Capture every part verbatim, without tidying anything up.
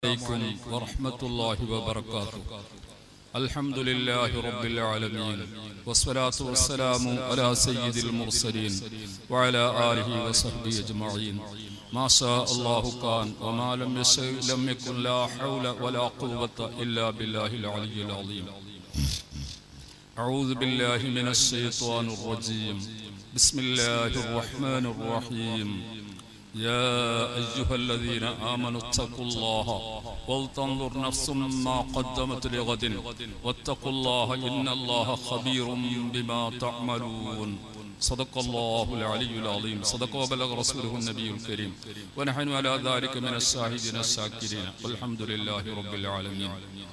عليكم ورحمة الله وبركاته. الحمد لله رب العالمين والصلاة والسلام على سيد المرسلين وعلى آله وصحبه أجمعين. ما شاء الله كان وما لم يشأ لم يكن. لا حول ولا قوة إلا بالله العلي العظيم. أعوذ بالله من الشيطان الرجيم. بسم الله الرحمن الرحيم. يا أيها الذين آمنوا اتقوا الله ولتنظر نفس ما قدمت لغد واتقوا الله إن الله خبير بما تعملون. صدق الله العلي العظيم. صدق وبلغ رسوله النبي الكريم ونحن على ذلك من الشاهدين الشاكرين والحمد لله رب العالمين.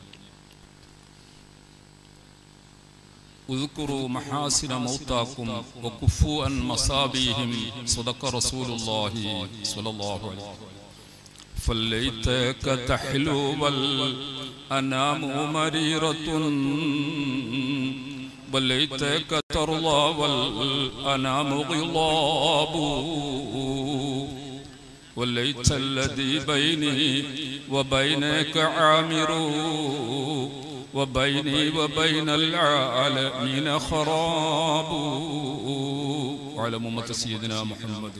اذكروا محاسن موتاكم وكفوا عن مصابيهم. صدق رسول الله صلى الله عليه وسلم. فليتك تحلو والأنام مريرة وليتك ترضى والأنام غضاب وليت الذي بيني وبينك عامر وبيني وبين العالمين خراب. على أمة سيدنا محمد.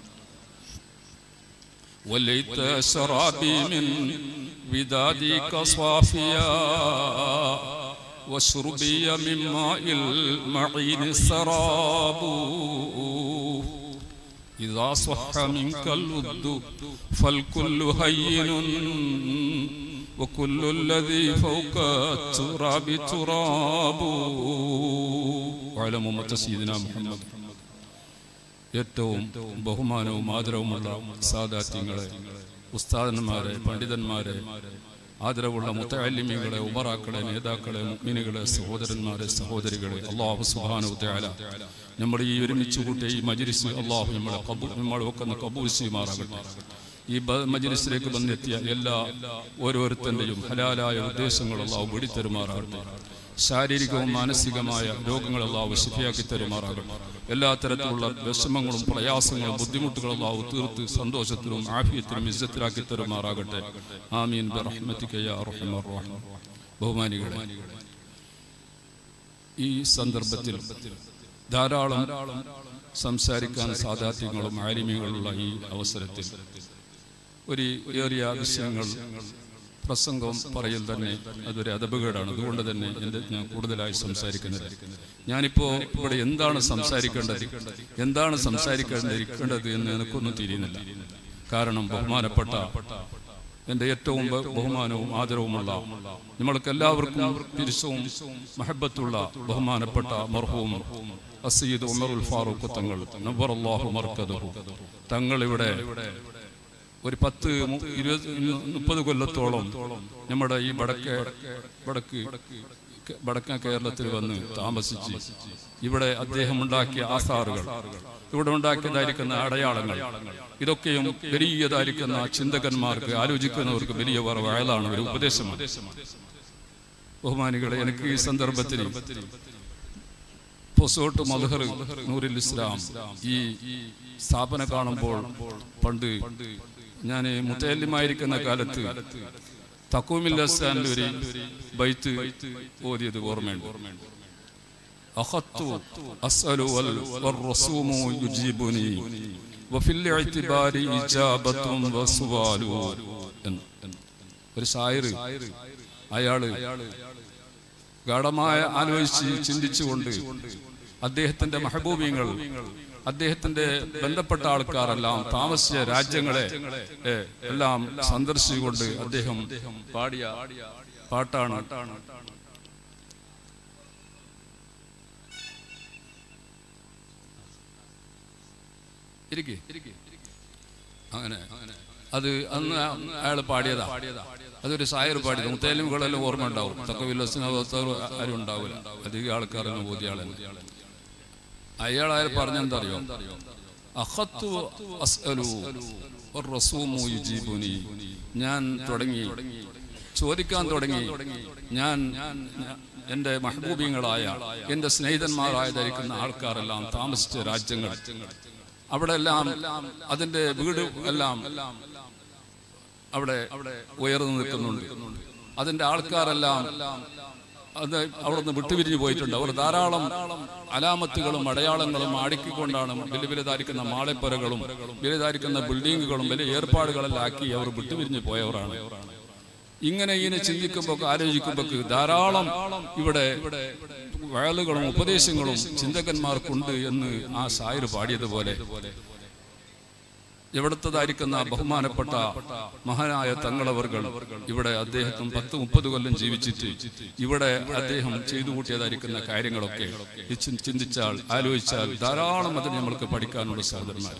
وليت شرابي من ودادك صافيا وشربي من ماء المعين سراب. إذا صح منك الود فالكل هين وكل الذي فوق التراب تراب. وعلى أمة سيدنا محمد. ഏറ്റവും ബഹുമാനവും ആദരവുമുള്ള സാദാത്യങ്ങളെ, ഉസ്താദന്മാരെ, പണ്ഡിതന്മാരെ, ആദരവുള്ള മുത്തഅല്ലിമീങ്ങളെ, ഉമറാക്കളെ, നേതാക്കളെ, മുഅ്മിനുകളെ, സഹോദരന്മാരെ, സഹോദരികളെ, അല്ലാഹു സുബ്ഹാനഹു വതആല നമ്മുടെ ഈ ഒരുമിച്ച് കൂട്ടിയ ഈ മജ്ലിസ് അല്ലാഹു നമ്മളെ ഖബൂൽ നമ്മളൊക്കെ കബൂൽ ചെയ്യുമാറാകട്ടെ. ഈ മജ്ലിസിലേക്ക് വന്നെത്തിയ എല്ലാ ഓരോരുത്തരുടെയും ഹലാലായ ഉദ്ദേശങ്ങൾ അല്ലാഹു വെടിത്തരുമാറാകട്ടെ. ശാരീരികവും മാനസികമായ രോഗങ്ങൾ അല്ലാഹു ശിഫയാക്കി തരുമാറാകട്ടെ. എല്ലാ തരത്തിലുള്ള വിഷമങ്ങളും പ്രയാസങ്ങളും ബുദ്ധിമുട്ടുകളും അല്ലാഹു തീർത്ത് സന്തോഷത്തിലും ആഫിയത്തിലും ഇസ്സത്തിലാക്കി തരുമാറാകട്ടെ. ആമീൻ ബിറഹ്മതിക യാ അർഹമർ റഹീം. ബഹുമാനികളെ, ഈ സന്ദർഭത്തിൽ ധാരാളം സംസാരിക്കാൻ സാദാത്യങ്ങളും ആലിമീങ്ങളുള്ള ഈ അവസരത്തിൽ ഒരു ഏറിയ വിഷയങ്ങൾ പ്രസംഗം പറയൽ തന്നെ അതൊരു അദബുകേടാണ്. അതുകൊണ്ട് തന്നെ എൻ്റെ ഞാൻ കൂടുതലായി സംസാരിക്കുന്നത്. ഞാനിപ്പോൾ ഇവിടെ എന്താണ് സംസാരിക്കേണ്ടത് എന്താണ് സംസാരിക്കേണ്ടിരിക്കേണ്ടത് എന്ന് എനിക്കൊന്നും തിരിയുന്നില്ല. കാരണം ബഹുമാനപ്പെട്ട എൻ്റെ ഏറ്റവും ബഹുമാനവും ആദരവുമുള്ള നമ്മൾക്ക് എല്ലാവർക്കും തിരിച്ചും മഹബത്തുള്ള ബഹുമാനപ്പെട്ട മർഹൂം അസയ്യിദ് ഉമറുൽ ഫാറൂഖ് തങ്ങൾ നവ്വറല്ലാഹു മർകദഹു തങ്ങൾ ഇവിടെ ഒരു പത്ത് ഇരുപത് മുപ്പത് കൊല്ലത്തോളം നമ്മുടെ ഈ വടക്കേ വടക്ക് വടക്കൻ കേരളത്തിൽ വന്ന് താമസിച്ച് ഇവിടെ അദ്ദേഹം ഉണ്ടാക്കിയ ആസാറുകൾ, ഇവിടെ ഉണ്ടാക്കിയതായിരിക്കുന്ന അടയാളങ്ങൾ, ഇതൊക്കെയും വലിയതായിരിക്കുന്ന ചിന്തകന്മാർക്ക്, ആലോചിക്കുന്നവർക്ക് വലിയ വയലാണ്, ഒരു ഉപദേശമാണ്. ബഹുമാനികളെ, എനിക്ക് ഈ സന്ദർഭത്തിൽ പൊസോട്ട് മൽഹർ നൂറുൽ ഇസ്ലാം ഈ സ്ഥാപനം കാണുമ്പോൾ പണ്ട് ഞാൻ മുത്തഅല്ലിമായിരിക്കുന്ന കാലത്ത് തഖ്വീമുൽ അസ്സാനിൽ ഒരു ബൈത്ത് ഓതിയത് ഓർമ്മയുണ്ട്. അഖത്തു അസ്അലു വൽ റസൂമു യുജീബുനി വഫിൽ ഇഅ്തിബാരി ഇജാബത്തും വസുവാലു. ഒരു ശായിർ, അയാള് ഗാഢമായ ആലോചിച്ച് ചിന്തിച്ചുകൊണ്ട് അദ്ദേഹത്തിന്റെ മഹബൂബീങ്ങൾ, അദ്ദേഹത്തിന്റെ ബന്ധപ്പെട്ട ആൾക്കാരെല്ലാം താമസിച്ച രാജ്യങ്ങളെ എല്ലാം സന്ദർശിച്ചുകൊണ്ട് അദ്ദേഹം പാടിയ പാട്ടാണ് അങ്ങനെ. അത് അന്ന് അയാൾ പാടിയതാ. അതൊരു ശായർ പാടിയത്. മുത്തഅല്ലിമുകളെല്ലാം ഓർമ്മ ഉണ്ടാവും. തഖ്വീൽ ആരും ഉണ്ടാവില്ല, അധികം ആൾക്കാരൊന്നും ഓതിയ ആളെന്ന്. അയാൾ അയാൾ പറഞ്ഞെന്താ അറിയോ? അഖത്തു അസ്അലു വറസൂമു യുജീബുനി. ഞാൻ തുടങ്ങി ചോദിക്കാൻ തുടങ്ങി. ഞാൻ എൻ്റെ മഹബൂബീങ്ങളായ എൻ്റെ സ്നേഹിതന്മാരായതായിരിക്കുന്ന ആൾക്കാരെല്ലാം താമസിച്ച രാജ്യങ്ങൾ, അവിടെ എല്ലാം അതിൻ്റെ വീട് എല്ലാം അവിടെ ഉയർന്നു നിൽക്കുന്നുണ്ട്. അതിന്റെ ആൾക്കാരെല്ലാം അത് അവിടുന്ന് വിട്ടുപിരിഞ്ഞു പോയിട്ടുണ്ട്. അവർ ധാരാളം അലാമത്തുകളും അടയാളങ്ങളും അടുക്കിക്കൊണ്ടാണ് വലിയ വലുതായിരിക്കുന്ന മാളിപ്പുരകളും വലുതായിരിക്കുന്ന ബിൽഡിങ്ങുകളും വലിയ ഏർപ്പാടുകളെല്ലാം ആക്കി അവർ വിട്ടുപിരിഞ്ഞു പോയവരാണ്. ഇങ്ങനെ ഇങ്ങനെ ചിന്തിക്കുമ്പോൾ ആലോചിക്കുമ്പോൾ ധാരാളം ഇവിടെ വയലുകളും ഉപദേശങ്ങളും ചിന്തകന്മാർക്കുണ്ട് എന്ന് ആ ഷായർ പാടിയതുപോലെ എവിടത്തതായിരിക്കുന്ന ബഹുമാനപ്പെട്ട മഹാനായ തങ്ങളവർകൾ ഇവിടെ അദ്ദേഹം പത്ത് മുപ്പത് കൊല്ലം ജീവിച്ചിട്ട് ഇവിടെ അദ്ദേഹം ചെയ്തു കൂട്ടിയതായിരിക്കുന്ന കാര്യങ്ങളൊക്കെ ചിന്തിച്ചാൽ ആലോചിച്ചാൽ ധാരാളം അതിന് നമ്മൾക്ക് പഠിക്കാനുള്ള സഹോദരന്മാർ.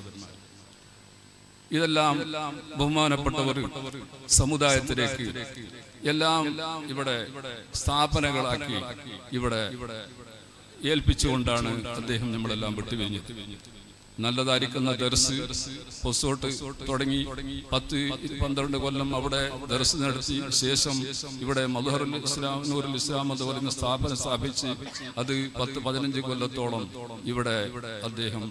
ഇതെല്ലാം ബഹുമാനപ്പെട്ടവർ സമുദായത്തിലേക്ക് എല്ലാം ഇവിടെ സ്ഥാപനങ്ങളാക്കി ഇവിടെ ഏൽപ്പിച്ചുകൊണ്ടാണ് അദ്ദേഹം നമ്മളെല്ലാം വിട്ടുപിരിഞ്ഞത്. നല്ലതായിരിക്കുന്ന ദർസ് പൊസോട്ട് തുടങ്ങി പത്ത് പന്ത്രണ്ട് കൊല്ലം അവിടെ ദർസ് നടത്തി ശേഷം ഇവിടെ മൽഹറുൽ ഇസ്ലാം നൂറുൽ ഇസ്ലാം എന്ന് പറയുന്ന സ്ഥാപനം സ്ഥാപിച്ച് അത് പത്ത് പതിനഞ്ച് കൊല്ലത്തോളം ഇവിടെ അദ്ദേഹം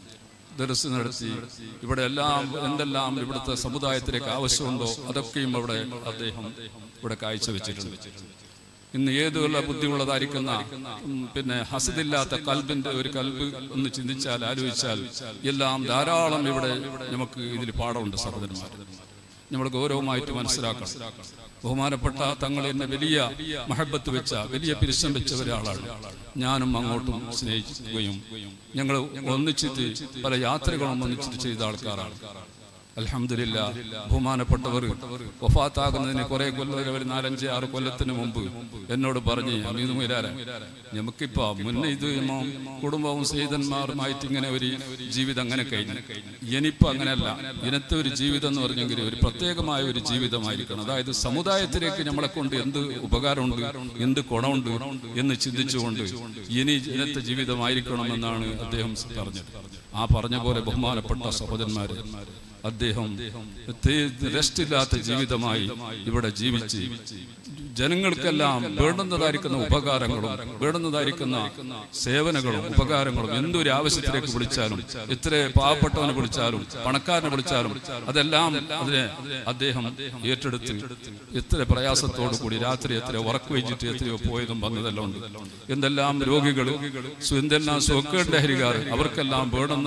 ദർസ് നടത്തി ഇവിടെ എല്ലാം എന്തെല്ലാം ഇവിടുത്തെ സമുദായത്തിലേക്ക് ആവശ്യമുണ്ടോ അതൊക്കെയും അവിടെ അദ്ദേഹം ഇവിടെ കാഴ്ചവെച്ചിട്ടുണ്ട്. ഇന്ന് ഏതുള്ള ബുദ്ധിയുള്ളതായിരിക്കുന്ന പിന്നെ ഹസദില്ലാത്ത കൽബിന്റെ ഒരു കൽബ് ഒന്ന് ചിന്തിച്ചാൽ ആലോചിച്ചാൽ എല്ലാം ധാരാളം ഇവിടെ നമുക്ക് ഇതിൽ പാഠമുണ്ട് സഹോദരന്മാർ. നമ്മൾ ഗൗരവമായിട്ട് മനസ്സിലാക്കണം. ബഹുമാനപ്പെട്ട തങ്ങൾ എന്നെ വലിയ മഹബത്ത് വെച്ച വലിയ പിരിശം വെച്ച ഒരാളാണ്. ഞാനും അങ്ങോട്ടും സ്നേഹിക്കുകയും ഞങ്ങൾ ഒന്നിച്ചിട്ട് പല യാത്രകളും ഒന്നിച്ചിട്ട് ചെയ്ത ആൾക്കാരാണ്. അൽഹംദുലില്ലാഹ് ബഹുമാനപ്പെട്ടവർ വഫാത്താകുന്നതിന് കുറെ കൊല്ലം ഒരു നാലഞ്ച് ആറ് കൊല്ലത്തിന് മുമ്പ് എന്നോട് പറഞ്ഞ് അമീദ് മുരാര നമുക്കിപ്പോ മുന്നേ ഇത് കുടുംബവും സയ്യിദന്മാരുമായിട്ട് ഇങ്ങനെ ഒരു ജീവിതം അങ്ങനെ കഴിഞ്ഞു. ഇനിയിപ്പോ അങ്ങനെയല്ല. ഇനത്തെ ഒരു ജീവിതം എന്ന് പറഞ്ഞെങ്കിൽ ഒരു പ്രത്യേകമായ ഒരു ജീവിതമായിരിക്കണം. അതായത് സമുദായത്തിലേക്ക് നമ്മളെ കൊണ്ട് എന്ത് ഉപകാരമുണ്ട് എന്ത് ഗുണമുണ്ട് എന്ന് ചിന്തിച്ചുകൊണ്ട് ഇനി ഇനത്തെ ജീവിതമായിരിക്കണമെന്നാണ് അദ്ദേഹം പറഞ്ഞത്. ആ പറഞ്ഞ പോലെ ബഹുമാനപ്പെട്ട സഹോദരന്മാരെ അദ്ദേഹം റെസ്റ്റില്ലാത്ത ജീവിതമായി ഇവിടെ ജീവിച്ച് ജനങ്ങൾക്കെല്ലാം വേണ്ടുന്നതായിരിക്കുന്ന ഉപകാരങ്ങളും വേണ്ടുന്നതായിരിക്കുന്ന സേവനങ്ങളും ഉപകാരങ്ങളും എന്തൊരു ആവശ്യത്തിലേക്ക് വിളിച്ചാലും എത്ര പാവപ്പെട്ടവനെ വിളിച്ചാലും പണക്കാരനെ വിളിച്ചാലും അതെല്ലാം അതിനെ അദ്ദേഹം ഏറ്റെടുത്ത് എത്ര പ്രയാസത്തോടു കൂടി രാത്രി എത്ര ഉറക്കു വെച്ചിട്ട് എത്രയോ പോയതും വന്നതെല്ലാം ഉണ്ട്. എന്തെല്ലാം രോഗികൾ എന്തെല്ലാം സുഖക്കേടിന്റെ ഹരികാർ അവർക്കെല്ലാം വേണ്ടുന്ന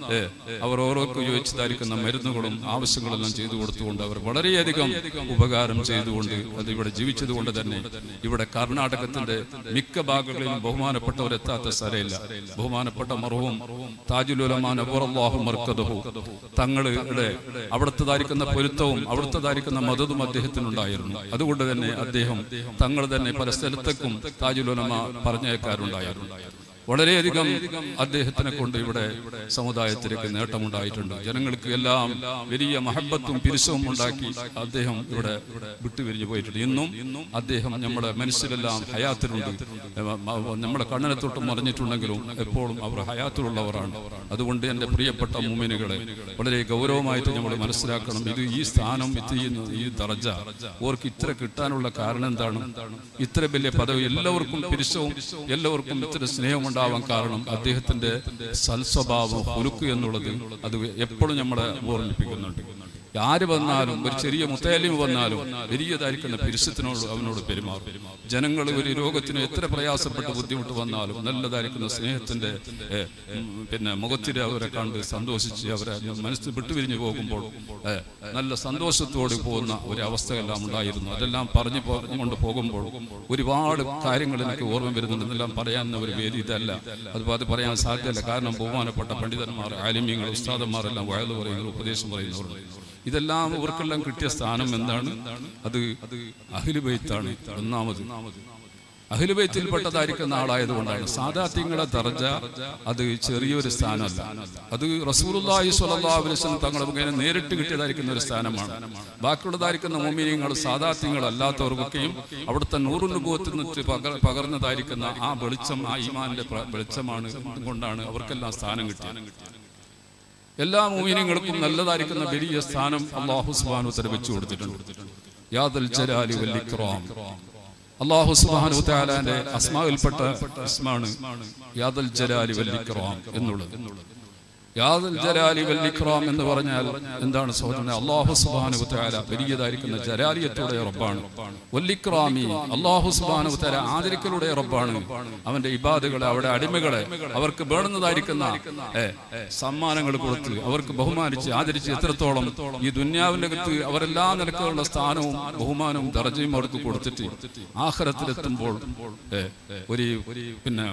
അവർ ഓരോർക്ക് ചോദിച്ചതായിരിക്കുന്ന മരുന്നുകളും ആവശ്യങ്ങളെല്ലാം ചെയ്തു കൊടുത്തുകൊണ്ട് അവർ വളരെയധികം ഉപകാരം ചെയ്തുകൊണ്ട് അത് ഇവിടെ ജീവിച്ചതുകൊണ്ട് തന്നെ ഇവിടെ കർണാടകത്തിന്റെ മിക്ക ഭാഗങ്ങളിലും ബഹുമാനപ്പെട്ടവരെത്താത്ത സ്ഥലമില്ല. ബഹുമാനപ്പെട്ട മർഹൂം താജുൽ ഉലമാ നവ്വറല്ലാഹു മർക്കദഹു തങ്ങളുടെ അവിടുത്തതായിരിക്കുന്ന പൊരുത്തവും അവിടുത്തതായിരിക്കുന്ന മദതും അദ്ദേഹത്തിനുണ്ടായിരുന്നു. അതുകൊണ്ട് തന്നെ അദ്ദേഹം തങ്ങൾ തന്നെ പല സ്ഥലത്തേക്കും താജുൽ ഉലമാ പറഞ്ഞേക്കാറുണ്ടായിരുന്നു. വളരെയധികം അദ്ദേഹത്തിനെ കൊണ്ട് ഇവിടെ സമുദായത്തിലേക്ക് നേട്ടമുണ്ടായിട്ടുണ്ട്. ജനങ്ങൾക്ക് എല്ലാം വലിയ മഹബത്തും പിരിശവും ഉണ്ടാക്കി അദ്ദേഹം ഇവിടെ വിട്ടുപിരിഞ്ഞു പോയിട്ടുണ്ട്. ഇന്നും അദ്ദേഹം നമ്മുടെ മനസ്സിലെല്ലാം ഹയാത്തിലുണ്ട്. നമ്മുടെ കണ്ണിനെ തൊട്ട് മറിഞ്ഞിട്ടുണ്ടെങ്കിലും എപ്പോഴും അവർ ഹയാത്തിലുള്ളവരാണ്. അതുകൊണ്ട് എൻ്റെ പ്രിയപ്പെട്ട മുഅ്മിനുകളെ വളരെ ഗൗരവമായിട്ട് നമ്മൾ മനസ്സിലാക്കണം. ഇത് ഈ സ്ഥാനം ഈ ദർജ ഓർക്ക് ഇത്ര കിട്ടാനുള്ള കാരണം എന്താണ്? ഇത്ര വലിയ പദവി എല്ലാവർക്കും പിരിശവും എല്ലാവർക്കും ഇത്ര സ്നേഹം ഉണ്ടാവാൻ കാരണം അദ്ദേഹത്തിന്റെ സൽസ്വഭാവം ഹുലുക്ക് എന്നുള്ളത് അത് എപ്പോഴും നമ്മളെ ഓർമ്മിപ്പിക്കുന്നുണ്ട്. ആര് വന്നാലും ഒരു ചെറിയ മുത്തലിം വന്നാലും വലിയതായിരിക്കുന്ന പിരിശത്തിനോട് അവനോട് പെരുമാറും. ജനങ്ങൾ ഒരു രോഗത്തിന് എത്ര പ്രയാസപ്പെട്ട് ബുദ്ധിമുട്ട് വന്നാലും നല്ലതായിരിക്കുന്ന സ്നേഹത്തിന്റെ പിന്നെ മുഖത്തിൽ അവരെ കണ്ട് സന്തോഷിച്ച് അവരെ മനസ്സിൽ വിട്ടുപിരിഞ്ഞു പോകുമ്പോൾ നല്ല സന്തോഷത്തോട് പോകുന്ന ഒരു അവസ്ഥയെല്ലാം ഉണ്ടായിരുന്നു. അതെല്ലാം പറഞ്ഞു കൊണ്ട് പോകുമ്പോൾ ഒരുപാട് കാര്യങ്ങൾ എനിക്ക് ഓർമ്മ വരുന്നുണ്ട്. എന്നെല്ലാം പറയാൻ ഒരു വേദി ഇതല്ല, അതുപോലെ അത് പറയാൻ സാധ്യമല്ല. കാരണം ബഹുമാനപ്പെട്ട പണ്ഡിതന്മാർ ആലിമീങ്ങൾ ഉസ്താദന്മാരെല്ലാം വയലു പറയുന്നവർ ഉപദേശം പറയുന്നവർ ഇതെല്ലാം അവർക്കെല്ലാം കിട്ടിയ സ്ഥാനം എന്താണ്? അത് അഹ്ലു ബൈത്താണ്. ഒന്നാമത് അഹ്ലു ബൈത്തിൽപ്പെട്ടതായിരിക്കുന്ന ആളായതുകൊണ്ടാണ്. സാദാത്യങ്ങളെ ദർജ അത് ചെറിയൊരു സ്ഥാനമല്ല. അത് റസൂലുള്ളാഹി സ്വല്ലല്ലാഹു അലൈഹി വസല്ലം തങ്ങളെ മുഖേന നേരിട്ട് കിട്ടിയതായിരിക്കുന്ന ഒരു സ്ഥാനമാണ്. ബാക്കിയുള്ളതായിരിക്കുന്ന മുഅ്മിനീങ്ങൾ സാദാത്യങ്ങൾ അല്ലാത്തവർക്കൊക്കെയും അവിടുത്തെ നൂറുൽ നുബുവത്തിൽ നിന്ന് പകർന്നതായിരിക്കുന്ന ആ വെളിച്ചം ആ ഈമാനിന്റെ വെളിച്ചമാണ് കൊണ്ടാണ് അവർക്കെല്ലാം സ്ഥാനം കിട്ടിയത്. എല്ലാ മുഅ്മിനീങ്ങൾക്കും നല്ലതായിരിക്കുന്ന വലിയ സ്ഥാനം അല്ലാഹു സുബ്ഹാനഹു വ തആല വെച്ചു കൊടുത്തിട്ടുണ്ട്. യാ ദൽ ജലാലി വൽ ഇക്റാം. അല്ലാഹു സുബ്ഹാനഹു വ തആലയുടെ അസ്മാഇൽപ്പെട്ട ഇസ്മാണ് യാ ദൽ ജലാലി വൽ ഇക്റാം എന്നുള്ളത്. യാദുൽ ജലാലി വൽ ഇക്റാം എന്ന് പറഞ്ഞാൽ എന്താണ് സഹോദരനെ? അല്ലാഹു സുബ്ഹാനഹു വ തആല വലിയതായിരിക്കുന്ന ജലാലിയത്തോടെ റബ്ബാണ്. വൽ ഇക്റാമി അല്ലാഹു സുബ്ഹാനഹു വ തആല ആദരിക്കലുടെ റബ്ബാണ്. അവന്റെ ഇബാദുകളെ, അവരുടെ അടിമകളെ അവർക്ക് വേണ്ടുന്നതായിരിക്കുന്ന സമ്മാനങ്ങൾ കൊടുത്ത് അവർക്ക് ബഹുമാനിച്ച് ആദരിച്ച് എത്രത്തോളം ഈ ദുനിയാവിന്റെ അകത്ത് അവരെല്ലാ നിലക്കുള്ള സ്ഥാനവും ബഹുമാനവും ദർജയും അവർക്ക് കൊടുത്തിട്ട് ആഖിറത്തിലെത്തുമ്പോൾ ഒരു പിന്നെ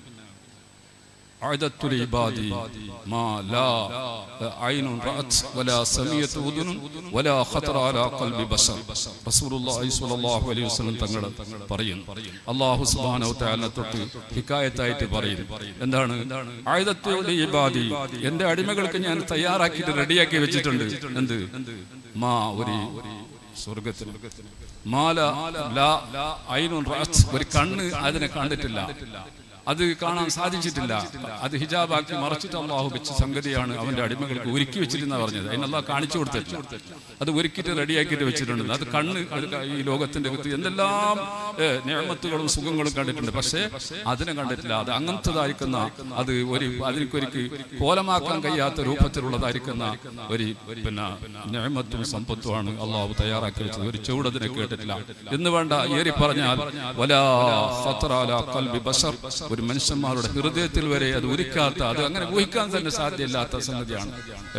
أعددت لعبادي ما لا عين رأت ولا سمعت أذن ولا خطر على قلب بشر. റസൂലുള്ളാഹി സ്വല്ലല്ലാഹു അലൈഹി വസല്ലം തങ്ങൾ പറയുന്നു. അല്ലാഹു സുബ്ഹാനഹു വ തആല തൊട്ട് ഹിക്കായത്തായിട്ട് പറയും. എന്താണ്? അഅദത്തു ലിഇബാദി, എൻ്റെ അടിമകൾക്ക് ഞാൻ തയ്യാറാക്കിയിട്ട് റെഡിയാക്കി വെച്ചിട്ടുണ്ട്. എന്ത്? മാ ഒരു സ്വർഗ്ഗത്തിൽ മാല ലാ ഐനുൻ റഅത്ത്, ഒരു കണ്ണ് അതിനെ കണ്ടിട്ടില്ല, അത് കാണാൻ സാധിച്ചിട്ടില്ല. അത് ഹിജാബാക്കി മറച്ചിട്ട് അള്ളാഹു വെച്ച സംഗതിയാണ് അവന്റെ അടിമകൾക്ക് ഒരുക്കി വെച്ചിരുന്ന പറഞ്ഞത്. അതിന് അള്ളാഹ് കാണിച്ചു കൊടുത്തിട്ടില്ല, അത് ഒരുക്കിയിട്ട് റെഡിയാക്കിയിട്ട് വെച്ചിട്ടുണ്ട്. അത് കണ്ണ് ഈ ലോകത്തിന്റെ അകത്ത് എന്തെല്ലാം നിഅമത്തുകളും സുഖങ്ങളും കണ്ടിട്ടുണ്ട്, പക്ഷേ അതിനെ കണ്ടിട്ടില്ല. അത് അങ്ങനത്തതായിരിക്കുന്ന അത് ഒരു അതിനൊരിക്ക് കോലമാക്കാൻ കഴിയാത്ത രൂപത്തിലുള്ളതായിരിക്കുന്ന ഒരു പിന്നെ നിഅമത്തും സമ്പത്തുമാണ് അള്ളാഹു തയ്യാറാക്കി വെച്ചത്. ഒരു ചൂടതിനെ കേട്ടിട്ടില്ല എന്ന് വേണ്ട. ഏറി പറഞ്ഞാൽ വലാ ഖത്തറ അലാ ഖൽബി ബശർ, ഒരു മനുഷ്യന്മാരുടെ ഹൃദയത്തിൽ വരെ അത് ഉരിക്കാത്ത, അത് അങ്ങനെ ഊഹിക്കാൻ തന്നെ സാധ്യമല്ലാത്ത സംഗതിയാണ്.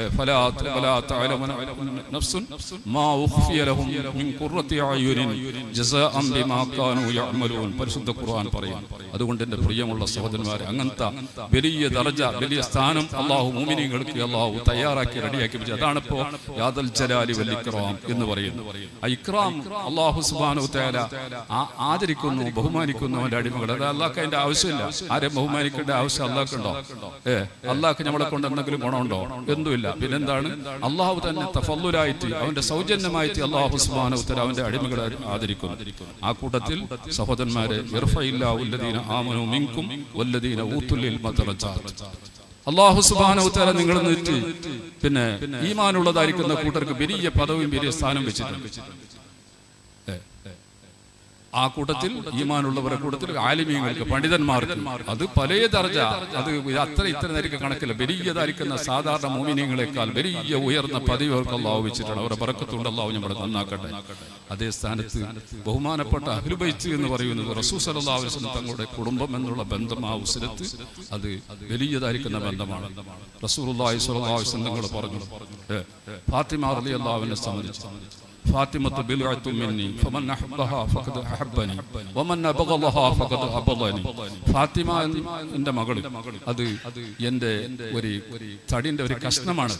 പരിശുദ്ധ ഖുർആൻ പറയും. അതുകൊണ്ട് എന്റെ പ്രിയമുള്ള സഹോദരന്മാരെ, അങ്ങനത്തെ വലിയ ദർജ, വലിയ സ്ഥാനം അള്ളാഹു മുഅ്മിനീങ്ങൾക്ക് അള്ളാഹു തയ്യാറാക്കി റെഡിയാക്കി വെച്ചു. അതാണിപ്പോ യാദുൽ ജലാലി വൽ ഇക്റാം എന്ന് പറയുന്നു. ആ ഇക്റാം അള്ളാഹു സുബ്ഹാനഹു വ തആല ആദരിക്കുന്നു, ബഹുമാനിക്കുന്നു അവന്റെ അടിമകൾ. അത് അള്ളാഹ്ക്ക് അതിന്റെ ആവശ്യമില്ല. ആരെ ബഹുമാനിക്കേണ്ട ആവശ്യം അള്ളാഹ്ക്കുണ്ടോ? ഏ അള്ളാഹ്ക്ക് നമ്മളെ കൊണ്ട് എന്തെങ്കിലും ഗുണമുണ്ടോ? എന്തുമില്ല. പിന്നെന്താണ്? അള്ളാഹു തന്നെ തഫല്ലുലായിട്ട് അവന്റെ സൗജന്യമായിട്ട് അള്ളാഹു സുബ്ഹാനഹു വ തആല അവന്റെ അടിമകളെ ആദരിക്കുന്നു. ആ കൂട്ടത്തിൽ സഹോദരന്മാരെ, യർഫഇല്ലാഹു അല്ലദീന ആമനൂ മിൻകും വല്ലദീന ഊതുൽ ഇൽമ ദറജാത്ത്. അല്ലാഹു സുബ്ഹാനഹു വ തആല നിങ്ങൾ നിന്നിട്ട് പിന്നെ ഈമാനുള്ളതായിരിക്കുന്ന കൂട്ടർക്ക് വലിയ പദവിയും വലിയ സ്ഥാനം വെച്ചിട്ടുണ്ട്. ആ കൂട്ടത്തിൽ ഈമാനുള്ളവരുടെ കൂട്ടത്തിൽ ആലിമീങ്ങൾക്ക്, പണ്ഡിതന്മാർക്ക് അത് പല ദർജ, അത് അത്ര ഇത്ര നേരിക്ക് കണക്കില്ല. വലിയതായിരിക്കുന്ന സാധാരണ മുഅ്മിനീങ്ങളെക്കാൾ വലിയ ഉയർന്ന പദവി അവർക്ക് അല്ലാഹു വെച്ചിട്ടുണ്ട്. അവരുടെ ബറക്കത്തുകൊണ്ട് അല്ലാഹു നമ്മളെ നന്നാക്കട്ടെ. അതേ സ്ഥാനത്ത് ബഹുമാനപ്പെട്ട അഹ്ലു ബൈത്ത് എന്ന് പറയുന്നത് റസൂൽ സല്ലല്ലാഹു അലൈഹി വസല്ലം തങ്ങളുടെ കുടുംബം എന്നുള്ള ബന്ധം, ആ ഉസ്രത്ത് അത് വലിയതായിരിക്കുന്ന ബന്ധമാണ്. റസൂലുള്ളാഹി സ്വല്ലല്ലാഹു അലൈഹി വസല്ലം തങ്ങൾ പറഞ്ഞു, ഫാത്തിമ റളിയല്ലാഹു അൻഹയെ സംബന്ധിച്ച് ഫാത്തിമത്തു ബിൽഅത്തു മിന്നി ഫമൻ അഹബ്ബഹാ ഫഖദ് അഹബ്ബനി വമൻ അബ്ഗളഹാ ഫഖദ് അബ്ഗളനി. ഫാത്തിമ എന്റെ മകൾ, അത് എന്റെ ഒരു തടിന്റെ ഒരു കഷ്ണമാണ്.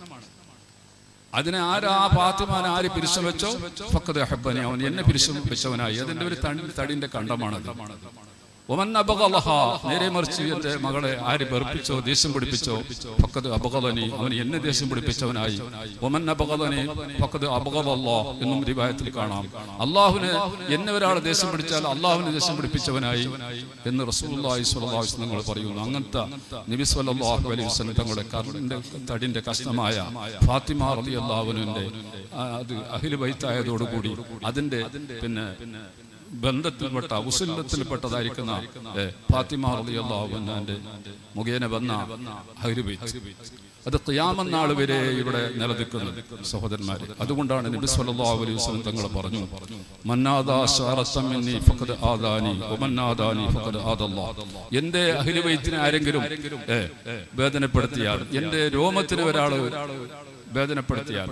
അതിനെ ആരാ ആ ഫാത്തിമാനെ ആര് പിരിച്ചു വെച്ചോ ഫഖദ് അഹബ്ബനി, അവൻ എന്നെ പിരിച്ചു വെച്ചവനായി. അതിന്റെ ഒരു തടിന്റെ കണ്ടമാണത്. ഒമൻ അബ്ഗളഹാ, നേരെ മറിച്ച് എന്റെ മകളെ ആര് വെറുപ്പിച്ചോ ദേഷ്യം പിടിപ്പിച്ചോ ഫഖദ് അബ്ഗളനി, അവൻ എന്നെ ദേഷ്യം പിടിപ്പിച്ചവനായി. ഒമൻ അബ്ഗളനി ഫഖദ് അബ്ഗളല്ലാഹ് എന്നും റിവായത്തിൽ കാണാം. അല്ലാഹുവിനെ എന്നെ ഒരാൾ ദേഷ്യം പിടിച്ചാൽ അല്ലാഹുവിനെ ദേഷ്യം പിടിപ്പിച്ചവനായി എന്ന് റസൂലുള്ളാഹി സ്വല്ലല്ലാഹു അലൈഹി വസല്ലം പറയുന്നു. അങ്ങനത്തെ നബി സ്വല്ലല്ലാഹു അലൈഹി വസല്ലം തങ്ങളുടെ കർണിന്റെ തടിന്റെ കഷ്ണമായ ഫാത്തിമ റളിയല്ലാഹു അൻഹയുടെ അത് അഹ്ലു ബൈത്തായതോടുകൂടി അതിന്റെ പിന്നെ ബന്ധത്തിൽപ്പെട്ട ഉസുല്ലത്തിൽപ്പെട്ടതായിരിക്കുന്ന ഫാത്തിമ റളിയല്ലാഹു അൻഹയുടെ മുഖേന വന്ന അഹ്ലു ബൈത്ത്, അത് ഖിയാമത്ത് നാൾ വരെ ഇവിടെ നിലനിൽക്കുന്നു സഹോദരന്മാരെ. അതുകൊണ്ടാണ് നബി സല്ലല്ലാഹു അലൈഹി വസല്ലം തങ്ങൾ പറഞ്ഞു, മന്നാദാ ശഅറത്തൻ മിന്നി ഫഖദ് ആദാനി വമന്നാദാനി ഫഖദ് ആദല്ലാഹ്. എന്റെ അഹ്ലു ബൈത്തിനെ ആരെങ്കിലും വേദനപ്പെടുത്തിയാൽ, എന്റെ രോമത്തിന് ഒരാൾ വേദനപ്പെടുത്തിയാൽ,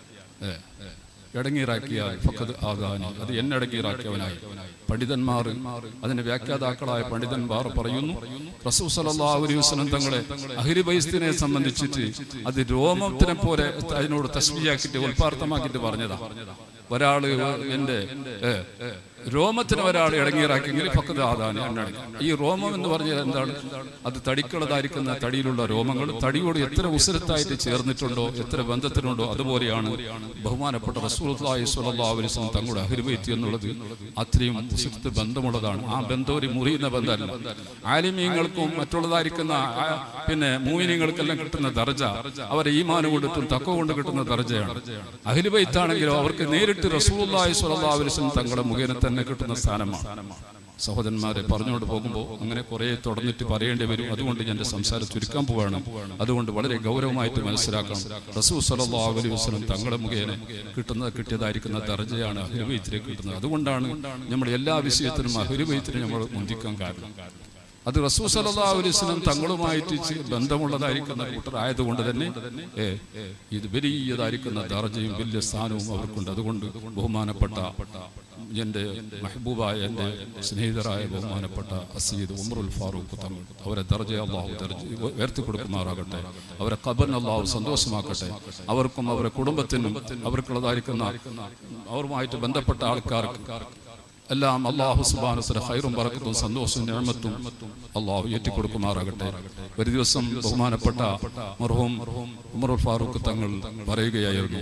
ഇടങ്ങീറാക്കിയാൽ ഫഖദ് ആദാനി, അത് എന്നെ ഇടങ്ങീറാക്കിയവനായി. പണ്ഡിതന്മാർ, അതിന്റെ വ്യാഖ്യാതാക്കളായ പണ്ഡിതന്മാർ പറയുന്നു, റസൂൽ സല്ലല്ലാഹു അലൈഹി വസല്ലം തങ്ങളെ അഹ്ലു ബൈത്തിനെ സംബന്ധിച്ചിട്ട് അത് രോമത്തിനെ പോലെ അതിനോട് തശ്ബീഹാക്കിയിട്ട് ഉൽപ്പാർത്ഥമാക്കിയിട്ട് പറഞ്ഞതാ. ഒരാള് എന്റെ രോമത്തിന് ഒരാൾ ഇടങ്ങീറാക്കിയെങ്കിൽ ഫഖദ് ആദാനി, എന്നാണ്. ഈ രോമം എന്ന് പറഞ്ഞാൽ എന്താണ്? അത് തടിക്കുള്ളതായിരിക്കുന്ന തടിയിലുള്ള രോമങ്ങൾ തടിയോട് എത്ര ഉസരത്തായിട്ട് ചേർന്നിട്ടുണ്ടോ, എത്ര ബന്ധത്തിനുണ്ടോ, അതുപോലെയാണ് ബഹുമാനപ്പെട്ട റസൂലുള്ളാഹി സ്വല്ലല്ലാഹു അലൈഹി വസല്ലം തങ്ങളുടെ അഹ്ലു ബൈത്ത് എന്നുള്ളത്. അത്രയും ഉസരത്ത് ബന്ധമുള്ളതാണ്. ആ ബന്ധം ഒരു മുറിയുന്ന ബന്ധമല്ല. ആലിമീങ്ങൾക്കും മറ്റുള്ളതായിരിക്കുന്ന പിന്നെ മുഅ്മിനീങ്ങൾക്കെല്ലാം കിട്ടുന്ന ദർജ അവരെ ഈമാൻ കൊണ്ടിട്ടും തഖ്വ കൊണ്ട് കിട്ടുന്ന ദർജയാണ്. അഹ്ലു ബൈത്ത് ആണെങ്കിലോ അവർക്ക് നേരിട്ട് റസൂലുള്ളാഹി സ്വല്ലല്ലാഹു അലൈഹി വസല്ലം തങ്ങളുടെ മുഖേന തന്നെ കിട്ടുന്ന സ്ഥാനമാണ്. സഹോദരന്മാരെ പറഞ്ഞുകൊണ്ട് പോകുമ്പോൾ അങ്ങനെ കുറേ തുടർന്നിട്ട് പറയേണ്ടി വരും. അതുകൊണ്ട് ഞാൻ എൻ്റെ സംസാരം ചുരുക്കാൻ പോവുകയാണ്. അതുകൊണ്ട് വളരെ ഗൗരവമായിട്ട് മനസ്സിലാക്കണം. റസൂൽ സ്വല്ലല്ലാഹു അലൈഹി വസല്ലം തങ്ങളെ മുഖേന കിട്ടുന്ന കിട്ടിയതായിരിക്കുന്ന ദർജയാണ് അഹ്ലു ബൈത്തിലേക്ക് കിട്ടുന്നത്. അതുകൊണ്ടാണ് നമ്മൾ എല്ലാ വിഷയത്തിനും അഹ്ലു ബൈത്തിനെ നമ്മൾ മുന്തിക്കാൻ കാരണം. അത് റസൂൽ സല്ലല്ലാഹു അലൈഹി വസല്ലം തങ്ങളുമായിട്ട് ബന്ധമുള്ളതായിരിക്കുന്ന കൂട്ടരായതുകൊണ്ട് തന്നെ ഏ ഇത് വലിയതായിരിക്കുന്ന ദർജയും വലിയ സ്ഥാനവും അവർക്കുണ്ട്. അതുകൊണ്ട് ബഹുമാനപ്പെട്ട എൻ്റെ മെഹബൂബായ എൻ്റെ സ്നേഹിതരായ ബഹുമാനപ്പെട്ട അസീദ് ഉമറുൽ ഫാറൂഖ് തങ്ങൾ അവരെ ദർജ അല്ലാഹു ദർജ ഉയർത്തി കൊടുക്കുമാറാകട്ടെ. അവരെ ഖബറിനെ അല്ലാഹു സന്തോഷമാക്കട്ടെ. അവർക്കും അവരുടെ കുടുംബത്തിനും അവർക്കുള്ളതായിരിക്കുന്ന അവരുമായിട്ട് ബന്ധപ്പെട്ട ആൾക്കാർക്ക് എല്ലാം അല്ലാഹു സുബ്ഹാനഹു വ തആല ഖൈറും ബറക്കത്തും സന്തോഷവും നിഅമത്തും അല്ലാഹു ഏറ്റിക്കൊടുക്കുമാറാകട്ടെ. ഒരു ദിവസം ബഹുമാനപ്പെട്ട മർഹൂം ഉമറുൽ ഫാറൂഖ് തങ്ങൾ പറയുകയായിരുന്നു,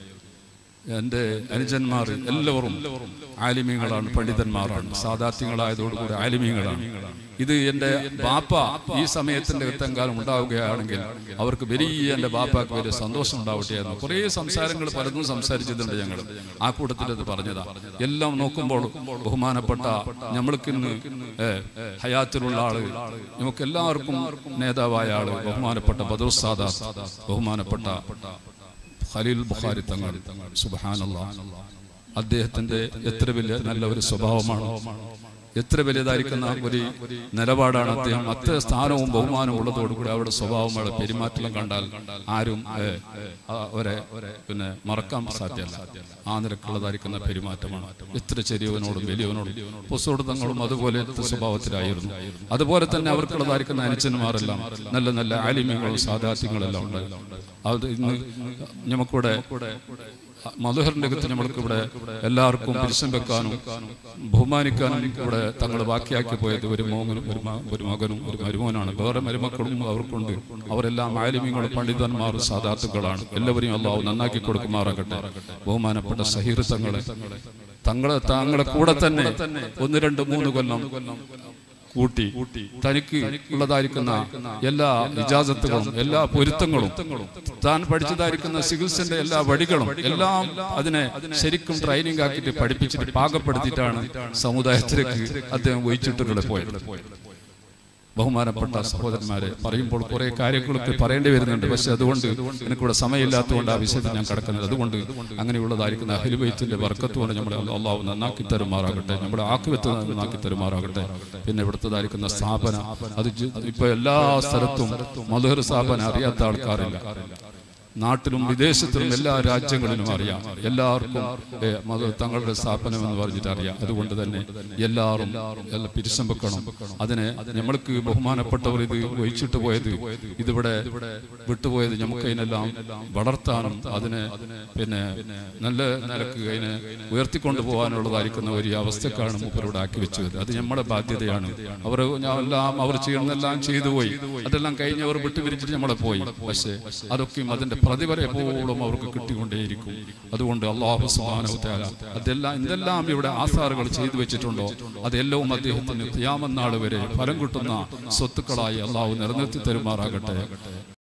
എൻ്റെ അനുജന്മാർ എല്ലാവരും ആലിമീങ്ങളാണ്, പണ്ഡിതന്മാരാണ്, സാദാത്യങ്ങളായതോടുകൂടി ആലിമീങ്ങളാണ്. ഇത് എൻ്റെ ബാപ്പ ഈ സമയത്തിൻ്റെ എത്തെങ്കാലം ഉണ്ടാവുകയാണെങ്കിൽ അവർക്ക് വലിയ എൻ്റെ ബാപ്പാക്ക് വലിയ സന്തോഷം ഉണ്ടാവട്ടെ എന്ന് കുറേ സംസാരങ്ങൾ പലതും സംസാരിച്ചിട്ടുണ്ട് ഞങ്ങൾ. ആ കൂട്ടത്തിൽ അത് പറഞ്ഞതാ. എല്ലാം നോക്കുമ്പോൾ ബഹുമാനപ്പെട്ട നമ്മൾക്കിന്ന് ഹയാത്തിലുള്ള ആള്, നമുക്ക് എല്ലാവർക്കും നേതാവായ ആള് ബഹുമാനപ്പെട്ട ബദർ സാദാത്ത്, ബഹുമാനപ്പെട്ട ഖലീൽ ബുഖാരി തങ്ങൾ, സുബ്ഹാനല്ലാഹ്, അദ്ദേഹത്തിന്റെ എത്ര വലിയ നല്ല ഒരു സ്വഭാവമാണ്, എത്ര വലിയതായിരിക്കുന്ന ഒരു നിലപാടാണ് അദ്ദേഹം. അത്ര സ്ഥാനവും ബഹുമാനവും ഉള്ളതോടുകൂടി അവരുടെ സ്വഭാവം, അവരുടെ പെരുമാറ്റം കണ്ടാൽ ആരും അവരെ പിന്നെ മറക്കാൻ സാധ്യമല്ല. ആ നിരക്കുള്ളതായിരിക്കുന്ന പെരുമാറ്റമാണ്. എത്ര ചെറിയവനോടും വലിയവനോടും പൊസോട് തങ്ങളും അതുപോലത്തെ സ്വഭാവത്തിലായിരുന്നു. അതുപോലെ തന്നെ അവർക്കുള്ളതായിരിക്കുന്ന അനുജന്മാരെല്ലാം നല്ല നല്ല ആലിമ്യങ്ങളും സാദാത്യങ്ങളെല്ലാം ഉണ്ട്. അത് ഇന്ന് നമുക്കിവിടെ മൽഹാറിന്റെ അകത്ത് നമ്മൾക്ക് ഇവിടെ എല്ലാവർക്കും പിരിശം വെക്കാനും ബഹുമാനിക്കാനും ഇവിടെ തങ്ങൾ ബാക്കിയാക്കി പോയത് ഒരു മോനും ഒരു മകനും ഒരു മരുമോനാണ്. വേറെ മരുമക്കളും അവർക്കുണ്ട്. അവരെല്ലാം ആലിമീങ്ങളും പണ്ഡിതന്മാരും സാദാത്തുക്കളാണ്. എല്ലാവരെയും അല്ലാഹു നന്നാക്കി കൊടുക്കുമാറാകട്ടെ. ബഹുമാനപ്പെട്ട സഹീർ തങ്ങളെ തങ്ങളെ താങ്കളെ കൂടെ തന്നെ ഒന്ന് രണ്ട് മൂന്ന് കൊല്ലം കൂട്ടി തനിക്ക് ഉള്ളതായിരിക്കുന്ന എല്ലാ ഇജാസത്തുകളും എല്ലാ പൊരുത്തങ്ങളും താൻ പഠിച്ചതായിരിക്കുന്ന ചികിത്സന്റെ എല്ലാ വടികളും എല്ലാം അതിനെ ശരിക്കും ട്രെയിനിങ് ആക്കിയിട്ട് പഠിപ്പിച്ചിട്ട് പാകപ്പെടുത്തിയിട്ടാണ് സമുദായത്തിലേക്ക് അദ്ദേഹം വഹിച്ചിട്ടുള്ളത് പോയത്. ബഹുമാനപ്പെട്ട സഹോദരന്മാരെ, പറയുമ്പോൾ കുറെ കാര്യങ്ങളൊക്കെ പറയേണ്ടി വരുന്നുണ്ട്. പക്ഷെ അതുകൊണ്ട് എനിക്കിവിടെ സമയമില്ലാത്തതുകൊണ്ട് ആ വിഷയത്തിൽ ഞാൻ കടക്കുന്നത്. അതുകൊണ്ട് അങ്ങനെയുള്ളതായിരിക്കുന്ന അഹ്ലു ബൈത്തിന്റെ ബർക്കത്തുകൊണ്ട് നമ്മൾ അല്ലാഹു നന്നാക്കി തരുമാറാകട്ടെ, നമ്മുടെ ആഖിറത്ത് നന്നാക്കി തരുമാറാകട്ടെ. പിന്നെ ഇവിടുത്തതായിരിക്കുന്ന സ്ഥാപന അത് ഇപ്പൊ എല്ലാ സ്ഥലത്തും മൽഹാർ സ്ഥാപനം അറിയാത്ത ആൾക്കാരില്ല. നാട്ടിലും വിദേശത്തിലും എല്ലാ രാജ്യങ്ങളിലും അറിയാം. എല്ലാവർക്കും തങ്ങളുടെ സ്ഥാപനം എന്ന് പറഞ്ഞിട്ട് അറിയാം. അതുകൊണ്ട് തന്നെ എല്ലാവരും പിരിശം വെക്കണം. അതിനെ നമ്മൾക്ക് ബഹുമാനപ്പെട്ടവർ ഇത് വഹിച്ചിട്ട് പോയത്, ഇതിവിടെ വിട്ടുപോയത് നമുക്ക് അതിനെല്ലാം വളർത്താനും അതിനെ പിന്നെ നല്ല നിലക്ക് അതിനെ ഉയർത്തിക്കൊണ്ടു പോകാനുള്ളതായിരിക്കുന്ന ഒരു അവസ്ഥക്കാണ് മൂപ്പരോട് ആക്കി വെച്ചത്. അത് നമ്മുടെ ബാധ്യതയാണ്. അവർ എല്ലാം അവർ ചെയ്യുന്നതെല്ലാം ചെയ്തു പോയി. അതെല്ലാം കഴിഞ്ഞവർ വിട്ടുപിരിച്ചിട്ട് നമ്മളെ പോയി. പക്ഷേ അതൊക്കെയും അതിന്റെ പ്രതിഫലം എപ്പോഴും അവർക്ക് കിട്ടിക്കൊണ്ടേയിരിക്കും. അതുകൊണ്ട് അല്ലാഹു സുബ്ഹാനഹു വ തആല അതെല്ലാം എന്തെല്ലാം ഇവിടെ ആസാറുകൾ ചെയ്തു വെച്ചിട്ടുണ്ടോ അതെല്ലാം അദ്ദേഹത്തിന് ഖിയാമത്ത് നാൾ വരെ ഫലം കിട്ടുന്ന സ്വത്തുക്കളായി അല്ലാഹു നിലനിർത്തി തരുമാറാകട്ടെ.